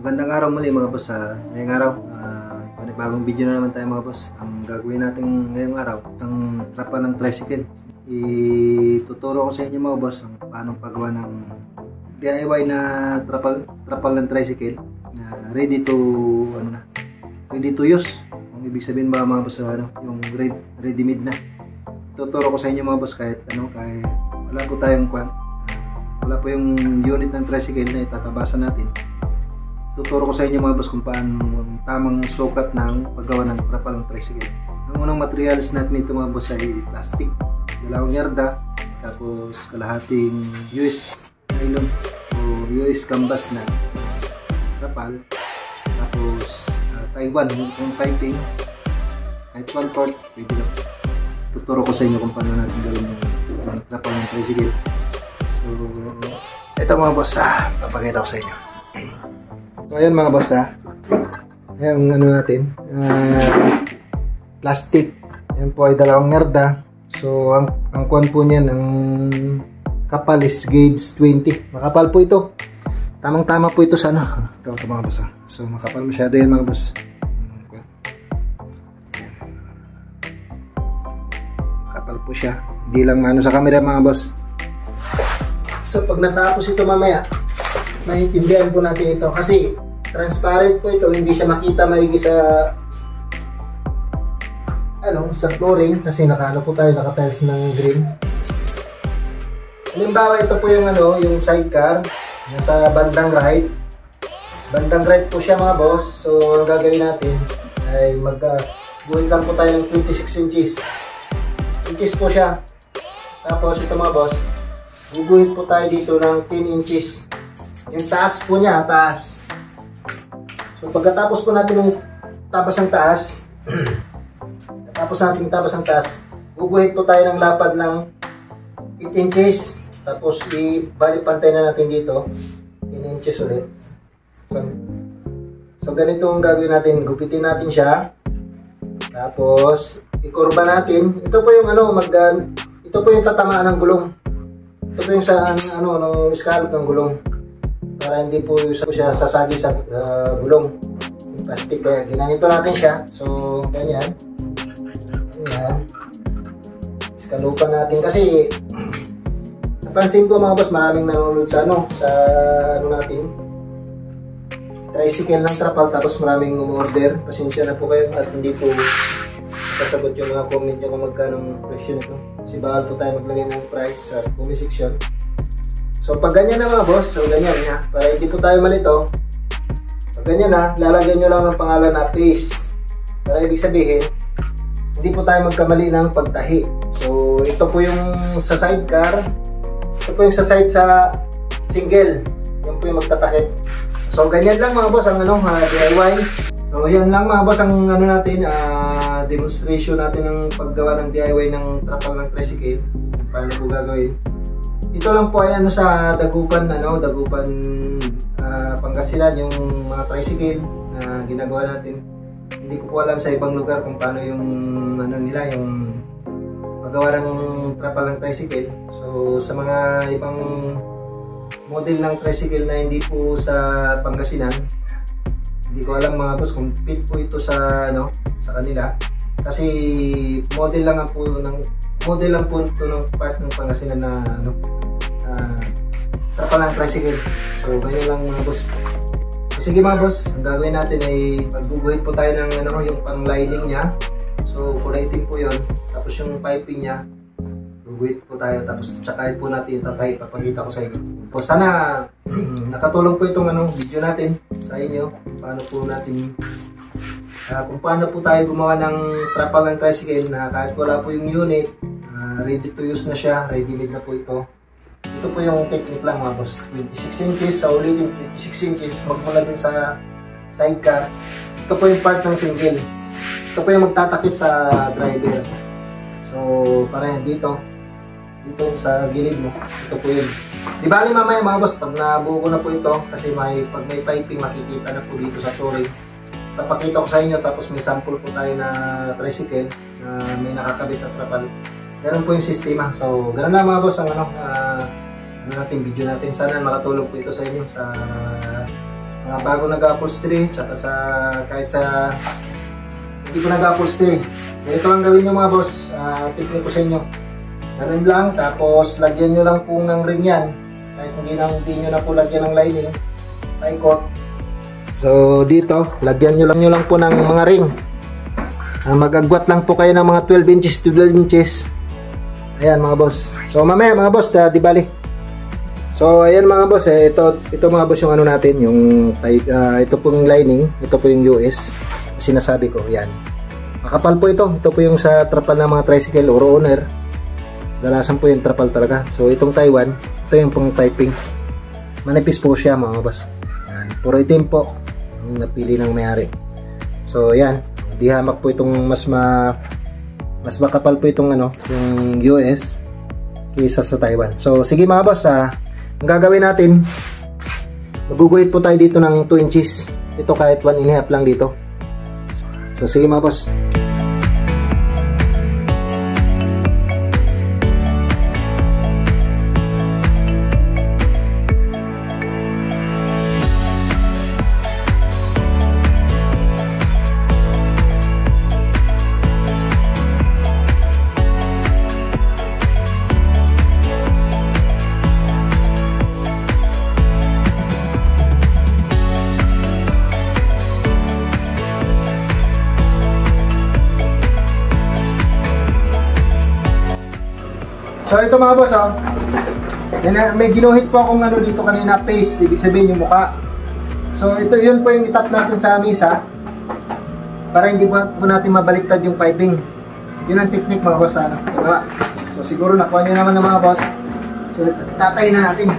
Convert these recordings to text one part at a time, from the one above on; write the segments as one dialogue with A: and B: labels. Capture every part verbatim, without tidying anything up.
A: Magandang araw muli mga boss ha. Ngayong araw, uh, panibagong video na naman tayo mga boss. Ang gagawin natin ngayong araw, ang trapa ng tricycle. Ituturo ko sa inyo mga boss ang paano paggawa ng D I Y na trapal, trapal ng tricycle na ready to ano na, ready to use. Ang ibig sabihin ba mga boss, ano, yung ready, ready made na. Ituturo ko sa inyo mga boss kahit ano, kahit wala po tayong kwan, wala po yung unit ng tricycle na itatabasan natin. Tuturo ko sa inyo mga boss kung paano ang tamang sukat ng paggawa ng trapal ng tricycle. Ang unang materials natin ito mga boss ay plastic, dalawang yarda, tapos kalahating U S nylon o U S canvas na trapal, tapos uh, Taiwan yung piping, kahit one quart pwede lang. Tuturo ko sa inyo kung paano natin gawin yung trapal ng tricycle. So ito mga boss, ah, papakita ko sa inyo. So ayan mga boss ha, yung ano natin, uh, plastic, yan po ay dalawang yarda. So ang, ang kuwan po niyan, ang kapal is gauge twenty, makapal po ito, tamang tama po ito sa ano, ito, ito mga boss ha. So makapal masyado yan mga boss, makapal po siya, hindi lang mano sa camera mga boss. So pag natapos ito mamaya, maintindihan po natin ito kasi transparent po ito, hindi siya makita maigi sa ano, sa flooring kasi nakaano po tayo, naka-tiles ng green. Halimbawa ito po yung ano, yung sidecar nasa bandang right, bandang right po siya mga boss. So ang gagawin natin ay mag uh, guhit lang po tayo ng twenty-six inches inches po siya. Tapos ito mga boss, guguhit po tayo dito ng ten inches. Yung taas po niya, taas. So pagkatapos po natin yung tabas ng taas, tapos natin yung tabas ng taas, guguhit po tayo ng lapad ng eight inches. Tapos i-bali pantay na natin dito, ten inches ulit. So, so ganito ang gagawin natin, gupitin natin siya. Tapos ikurba natin. Ito po yung ano, mag ito po yung tatamaan ng gulong. Ito po yung sa ano, ng scallop ng gulong, para hindi po siya sasagi sa uh, gulong yung plastic. Kaya ginanito natin siya. So ganyan, ganyan, iskalupan natin kasi napansin ko mga boss, maraming nanonood sa ano, sa ano natin, tricycle ng trapal, tapos maraming umorder. Pasensya na po kayo at hindi po sasagot yung mga comment nyo kung magkano presyo nito kasi bawal po tayo maglagay ng price sa comment section. So pag ganyan na mga boss, so ganyan ha, para hindi po tayo malito, pag ganyan na, lalagyan nyo lang ng pangalan na paste, para ibig sabihin hindi po tayo magkamali ng pagtahi. So ito po yung sa sidecar, ito po yung sa side sa single, yan po yung magtatakip. So ganyan lang mga boss ang ano, uh, D I Y. So yan lang mga boss ang ano natin, uh, demonstration natin ng paggawa ng D I Y ng trapal ng tricycle, paano po gagawin. Ito lang po ay ano, sa Dagupan, ano, Dagupan, uh, Pangasinan, yung mga tricycle na ginagawa natin. Hindi ko po alam sa ibang lugar kung paano yung ano nila, yung paggawa ng trapal ng tricycle. So sa mga ibang model ng tricycle na hindi po sa Pangasinan, hindi ko alam mga boss kung fit po ito sa ano, sa kanila. Kasi model lang ang po ng model lang po ito ng part ng Pangasinan na ano, uh, trapal ng tricycle. So ganyan lang mga boss. So sige mga boss, ang gagawin natin ay magguguhit po tayo ng ano, yung pang lining niya. So kulay itim po yun. Tapos yung piping niya, guguhit po tayo. Tapos tsaka po natin tatay, papakita ko sa inyo. So sana nakatulong po itong ano, video natin sa inyo. Paano po natin uh, kung paano po tayo gumawa ng trapal ng tricycle na kahit wala po yung unit, uh, ready to use na siya, ready made na po ito. Ito po yung technique lang mga boss, twenty-six inches, sa ulitin twenty-six inches, magmula dun sa sidecar. Ito po yung part ng single, ito po yung magtatakip sa driver. So para yan dito, dito sa gilid mo, ito po yun. Di bali mamaya mga boss, pag nabuo ko na po ito, kasi may, pag may piping makikita na po dito sa touring, papakita ko sa inyo. Tapos may sample po tayo na tricycle na may nakakabit na trapal. Ganun po yung sistema. So ganun na mga boss ang ano, uh, ano natin, video natin. Sana makatulong po ito sa inyo sa mga bago nag-upholstery, tsaka sa kahit sa hindi ko nag-upholstery. Ganito lang gawin nyo mga boss, uh, technique ko sa inyo. Ganun lang, tapos lagyan nyo lang po ng ring yan. Kahit hindi, na, hindi nyo na po lagyan ng lining, paikot. So dito, lagyan nyo lang, nyo lang po ng mga ring. Uh, mag-agwat lang po kayo ng mga twelve inches to twelve inches. Ayan mga boss. So mamaya mga boss, uh, di bali. So ayan mga boss, eh, ito, ito mga boss yung ano natin, yung uh, ito po yung lining, ito po yung U S. Sinasabi ko, yan. Makapal po ito. Ito po yung sa trapal ng mga tricycle or owner. Dalasan po yung trapal talaga. So itong Taiwan, ito yung pang piping. Manipis po siya mga boss. Yan. Puro itim po ang napili ng may-ari. So yan, di hamak po itong mas ma mas makapal po itong ano, yung U S kaysa sa Taiwan. So sige mga boss, ah, ang gagawin natin, maguguhit po tayo dito ng two inches. Ito kahit one and a half lang dito. So sige mga boss. So ito mga boss, oh. May ginuhit po akong ano dito kanina, face, ibig sabihin yung mukha. So ito, yun po yung itap natin sa misa para hindi po, po natin mabaliktad yung piping. Yun ang technique mga boss, ano. So siguro nakuha nyo naman ng mga boss. So tatay na natin.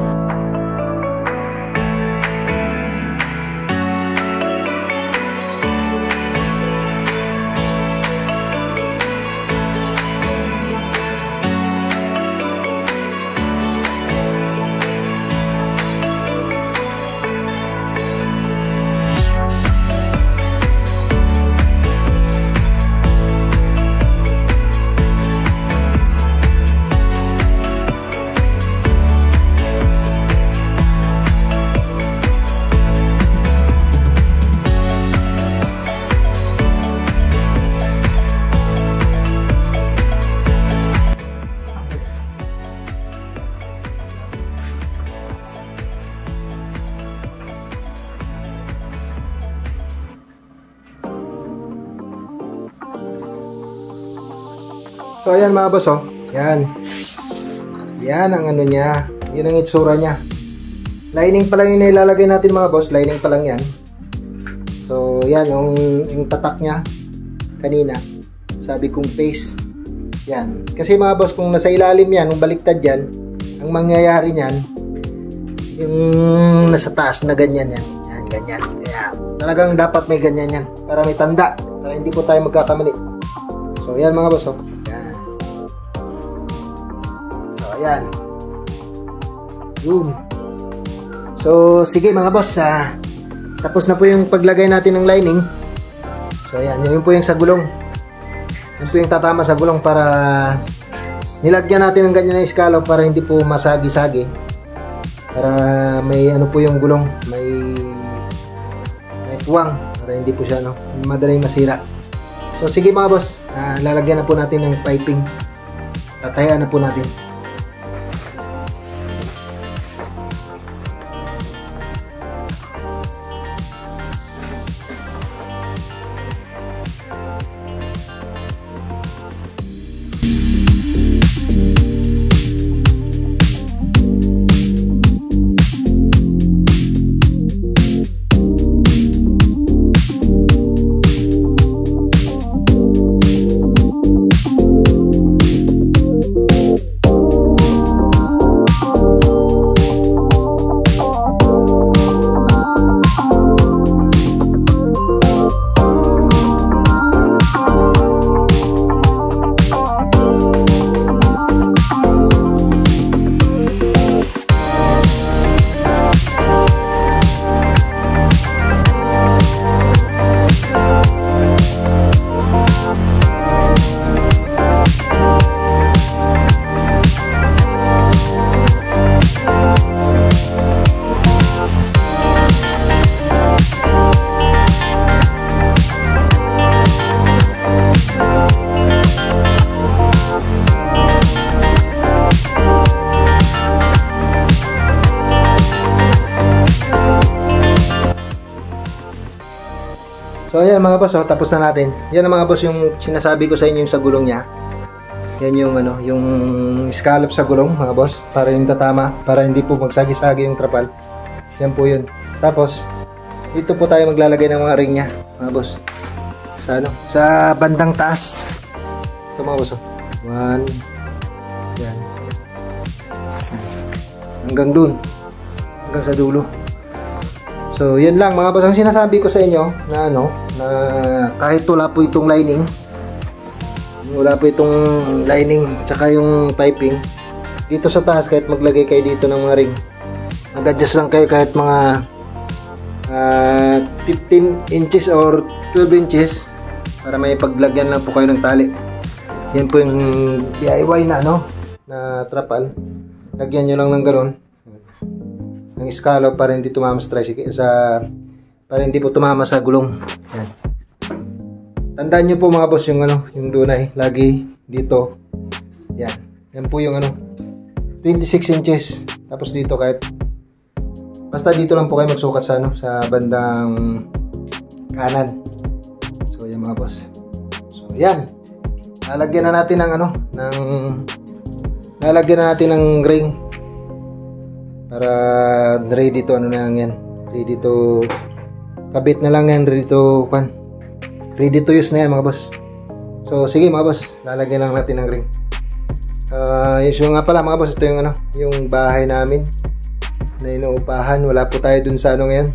A: So ayan mga boss, oh. Yan. Yan ang ano niya. Yun ang itsura niya. Lining pa lang yung nilalagay natin mga boss. Lining pa lang yan. So yan yung, yung tatak niya kanina. Sabi kong face. Yan. Kasi mga boss, kung nasa ilalim yan, kung baliktad yan, ang mangyayari niyan, yung nasa taas na ganyan yan. Yan, ganyan. Kaya talagang dapat may ganyan yan. Para may tanda. Para hindi po tayo magkakamali. So yan mga boss, oh. Ayan. Yun. So, sige mga boss, ah, tapos na po yung paglagay natin ng lining. So, ayan. Yun po yung sa gulong. Yun po yung tatama sa gulong para nilagyan natin ng ganyan na iskalo para hindi po masagi-sagi. Para may ano po yung gulong. May may puwang. Para hindi po siya, no, madaling masira. So, sige mga boss, ah, lalagyan na po natin ng piping. Tatayan na po natin. So ayan mga boss, oh, tapos na natin. Yan ang mga boss yung sinasabi ko sa inyo yung sa gulong niya. Yan yung ano, yung scallop sa gulong mga boss, para yung tatama, para hindi po magsagi-sagi yung trapal. Yan po yun. Tapos dito po tayo maglalagay ng mga ring niya mga boss. Sa ano, sa bandang taas. Ito mga boss, oh. One. Yan. Hanggang dun. Hanggang sa dulo. So, yan lang mga boss ang sinasabi ko sa inyo na ano, na kahit wala po itong lining, wala po itong lining tsaka yung piping, dito sa taas kahit maglagay kayo dito ng mga ring, mag-adjust lang kayo kahit mga uh, fifteen inches or twelve inches para may paglagyan lang po kayo ng tali. Yan po yung D I Y na ano, na trapal. Lagyan nyo lang ng gano'n ng scallop para hindi tumama sa tricycle, sa para hindi po tumama sa gulong. Yan. Tandaan nyo po mga boss yung ano, yung dunay lagi dito. Yan. Yan po yung ano, twenty-six inches. Tapos dito kahit basta dito lang po kayo magsukat sa ano, sa bandang kanan. So yan mga boss. So yan. Lalagyan na natin ng ano, ng lalagyan na natin ng ring. Para ready to ano na lang yan, ready to kabit na lang yan, ready to pan, ready to use na yan mga boss. So sige mga boss, lalagyan lang natin ng ring. Uh, yung nga pala mga boss, ito yung ano, yung bahay namin na inuupahan. Wala po tayo dun sa ano ngayon.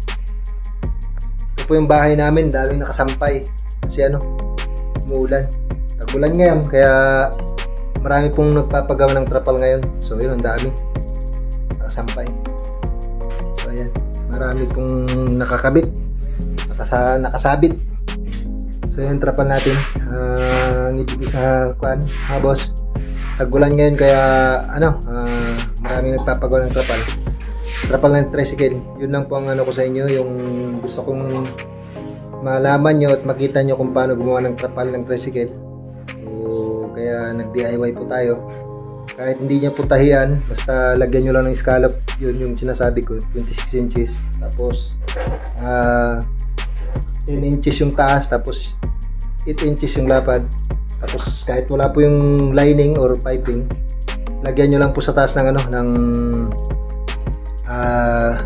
A: Ito po yung bahay namin, daming nakasampay kasi ano, umuulan, tagulan ngayon, kaya marami pong nagpapagawa ng trapal ngayon. So yun, ang dami sampay. So ayan, marami kong nakakabit, nakasa, nakasabit. So yan, trapal natin. Uh, ang ibig sa kuan, ha boss, tagulan ngayon kaya ano, uh, maraming nagpapagawa ng trapal. Trapal ng tricycle. Yun lang po ang ano ko sa inyo, yung gusto kong malaman nyo at makita nyo kung paano gumawa ng trapal ng tricycle. So kaya nag D I Y po tayo. Kahit hindi niya putahian, basta lagyan nyo lang ng scallop. Yun yung sinasabi ko, twenty-six inches. Tapos uh, ten inches yung taas, tapos eight inches yung lapad. Tapos kahit wala po yung lining or piping, lagyan nyo lang po sa taas ng ano, ng uh,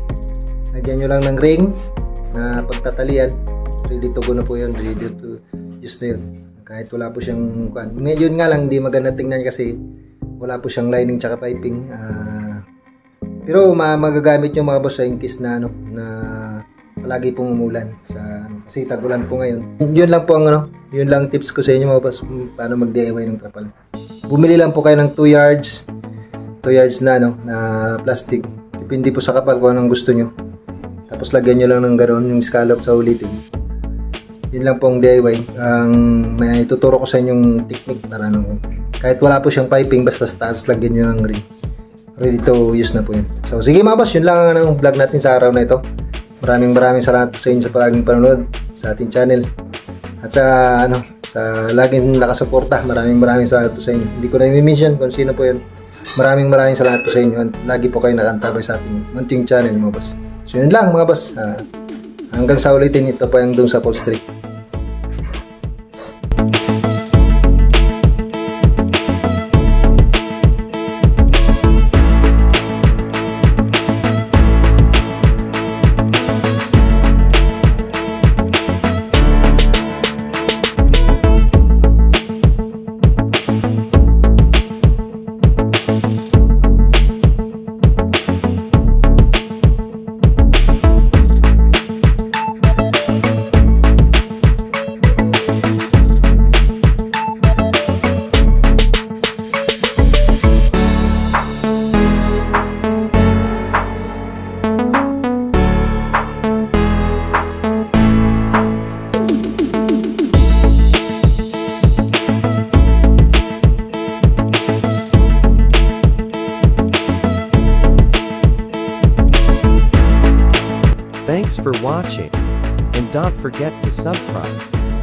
A: lagyan nyo lang ng ring na pagtatalian. Ready to go na po yun, ready to use na yun. Kahit wala po siyang kuan. Ngayon nga lang, hindi maganda tingnan kasi wala po siyang lining tsaka piping. Uh, pero ma magagamit nyo mga boss sa in case na ano, na palagi pong umulan sa ano, kasi tagulan po ngayon. Yun lang po ang ano, yun lang tips ko sa inyo mga boss, paano mag D I Y ng trapal. Bumili lang po kayo ng two yards two yards na ano, na plastic. Depende po sa kapal kung anong gusto nyo. Tapos lagyan nyo lang ng ganoon yung scallop sa ulitin. Yun lang po ang D I Y. Ang may tuturo ko sa inyong technique para ano, kahit wala po siyang piping, basta sa taas lagyan nyo ng ring. Ready to use na po yun. So sige mga boss, yun lang ang vlog natin sa araw na ito. Maraming maraming salamat po sa inyo sa palaging panonood sa ating channel. At sa ano, sa laging nakasuporta, maraming maraming salamat po sa inyo. Hindi ko na i-mention kung sino po yun. Maraming maraming salamat po sa inyo. Lagi po kayo nakantabay sa ating munting channel mga boss. So yun lang mga boss. Uh, hanggang sa ulitin, ito po yung doon sa Paul Street.
B: Thanks for watching, and don't forget to subscribe.